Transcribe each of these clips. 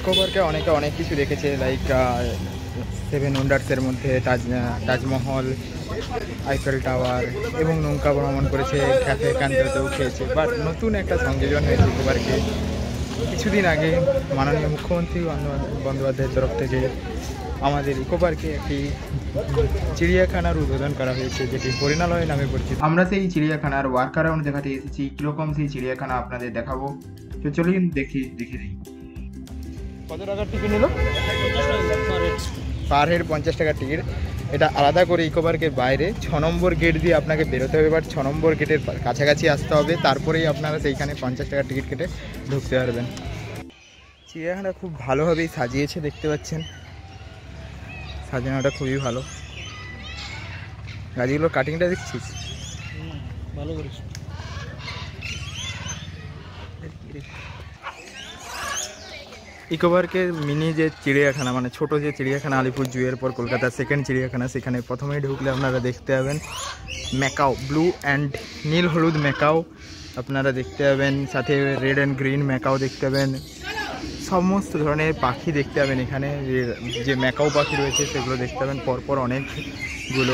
Eco পার্কে অনেকে অনেক কিছু দেখেছে, লাইক 7 ওয়ান্ডার্সের মধ্যে তাজমহল, আইফেল টাওয়ার এবং নৌকা ভ্রমণ করেছে, ক্যাফে ক্যান্টারতেও খেয়েছে। বাট নতুন একটা সংযোজন হয়েছে ইকো পার্কে। কিছুদিন আগে মাননীয় মুখ্যমন্ত্রী বন্দ্যোপাধ্যায়ের তরফ থেকে আমাদের ইকো পার্কে একটি চিড়িয়াখানার উদ্বোধন করা হয়েছে, যেটি হরিণালয় নামে পরিচিত। আমরা সেই চিড়িয়াখানার ওয়ার্ক অ্যারাউন্ড দেখাতে এসেছি। কীরকম সেই চিড়িয়াখানা আপনাদের দেখাবো, তো চলুন দেখে দিই। কত টাকার টিকিট নিল? পার হেড 50 টাকার টিকিট। এটা আলাদা করে ইকো পার্কের বাইরে 6 নম্বর গেট দিয়ে আপনাকে বেরোতে হবে। বাট 6 নম্বর গেটের কাছাকাছি আসতে হবে, তারপরেই আপনারা সেইখানে 50 টাকার টিকিট কেটে ঢুকতে পারবেন। চিড়িয়াখানা খুব ভালোভাবেই সাজিয়েছে, দেখতে পাচ্ছেন সাজানোটা খুবই ভালো। গাছগুলোর কাটিংটা দেখছিস, ভালো করেছে। ইকো পার্কের মিনি যে চিড়িয়াখানা, মানে ছোট যে চিড়িয়াখানা আলিপুর জুয়ের পর কলকাতার সেকেন্ড চিড়িয়াখানা, সেখানে প্রথমেই ঢুকলে আপনারা দেখতে পাবেন ম্যাকাও, ব্লু অ্যান্ড নীল হলুদ ম্যাকাও আপনারা দেখতে পাবেন, সাথে রেড অ্যান্ড গ্রিন ম্যাকাও দেখতে পাবেন। সমস্ত ধরনের পাখি দেখতে পাবেন এখানে। যে ম্যাকাও পাখি রয়েছে সেগুলো দেখতে পাবেন পরপর অনেকগুলো।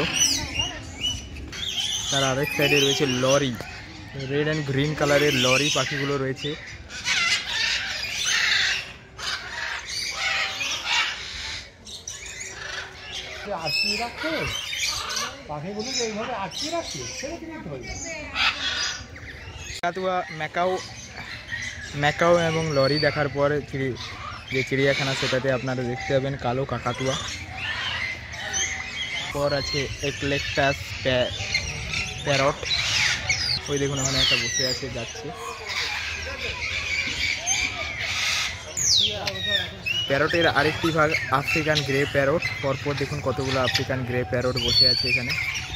তার আরেক সাইডে রয়েছে লরি, রেড অ্যান্ড গ্রিন কালারের লরি পাখিগুলো রয়েছে। আটকিয়ে রাখছে পাখিগুলো, এইভাবে আটকিয়ে রাখছে, কাকাতুয়া, ম্যাকাও এবং লরি দেখার পর যে চিড়িয়াখানা সেটাতে আপনারা দেখতে পাবেন কালো কাকাতুয়া। পর আছে একলেকটাস প্যারট, ওই দেখুন ওখানে একটা বসে আছে, যাচ্ছে। প্যারটের আরেকটি ভাগ আফ্রিকান গ্রে প্যারট। পরপর দেখুন কতগুলো আফ্রিকান গ্রে প্যারট বসে আছে এখানে।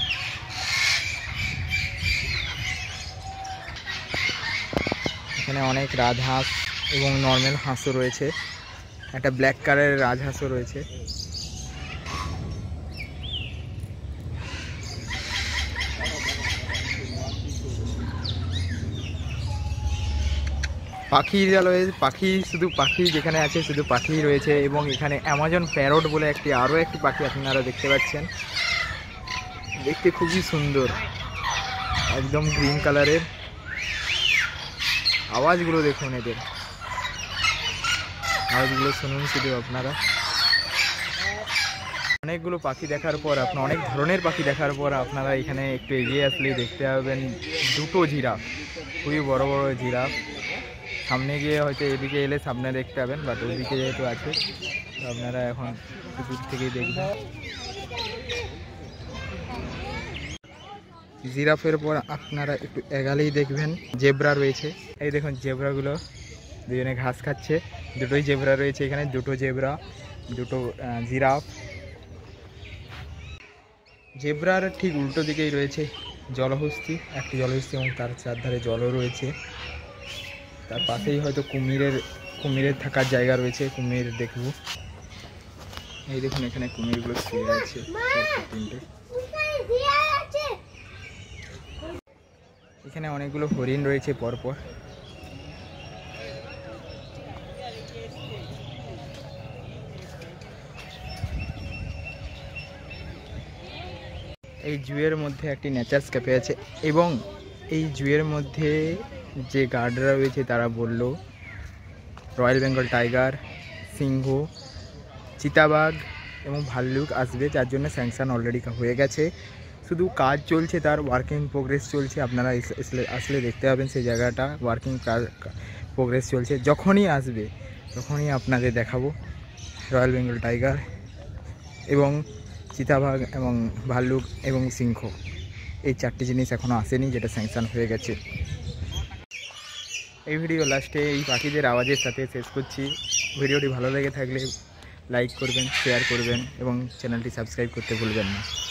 এখানে অনেক রাজহাঁস এবং নর্মাল হাঁসও রয়েছে, একটা ব্ল্যাক কালারের রাজহাঁসও রয়েছে। শুধু পাখি যেখানে আছে শুধু পাখি রয়েছে। এবং এখানে অ্যামাজন প্যারট বলে আরও একটি পাখি আপনারা দেখতে পাচ্ছেন, দেখতে খুবই সুন্দর, একদম গ্রিন কালারের। আওয়াজগুলো দেখুন, এদের আওয়াজগুলো শুনুন শুধু আপনারা। অনেকগুলো পাখি দেখার পর অনেক ধরনের পাখি দেখার পর আপনারা এখানে একটু এগিয়ে আসলেই দেখতে পাবেন দুটো জিরাফ, খুবই বড় বড় জিরাফ। সামনে গিয়ে হয়তো এদিকে এলে সামনে দেখতে পাবেন, বাট ওইদিকে যেহেতু আছে তো আপনারা এখন দূর থেকেই দেখবেন। জিরাফের পর আপনারা একটু এগালেই দেখবেন জেব্রা রয়েছে। এই দেখুন জেব্রাগুলো দুজনে ঘাস খাচ্ছে, দুটোই জেব্রা রয়েছে এখানে, দুটো জেব্রা, দুটো জিরাফ। জেব্রার ঠিক উল্টো দিকেই রয়েছে জলহস্তি, একটি জলহস্তি এবং তার চারধারে জলও রয়েছে। তার পাশেই হয়তো কুমিরের থাকার জায়গা রয়েছে, কুমির দেখব। এই দেখুন এখানে কুমিরগুলো শুয়ে আছে তিনটে। এখানে অনেকগুলো হরিণ রয়েছে পরপর। এই জুয়ের মধ্যে একটি নেচার্স ক্যাফে আছে এবং এই জুয়ের মধ্যে যে গার্ডরা রয়েছে তারা বলল রয়্যাল বেঙ্গল টাইগার, সিংহ, চিতাবাঘ এবং ভাল্লুক আসবে, যার জন্য স্যাংশন অলরেডি হয়ে গেছে। শুধু কাজ চলছে, তার ওয়ার্কিং প্রোগ্রেস চলছে। আপনারা আসলে দেখতে পাবেন সেই জায়গাটা ওয়ার্কিং প্রোগ্রেস চলছে। যখনই আসবে তখনই আপনাদের দেখাবো রয়্যাল বেঙ্গল টাইগার এবং চিতাবাঘ এবং ভাল্লুক এবং সিংহ। এই চারটি জিনিস এখনও আসেনি, যেটা স্যাংশন হয়ে গেছে। এই ভিডিও লাস্টে এই পাখিদের আওয়াজের সাথে শেষ করছি। ভিডিওটি ভালো লেগে থাকলে লাইক করবেন, শেয়ার করবেন এবং চ্যানেলটি সাবস্ক্রাইব করতে ভুলবেন না।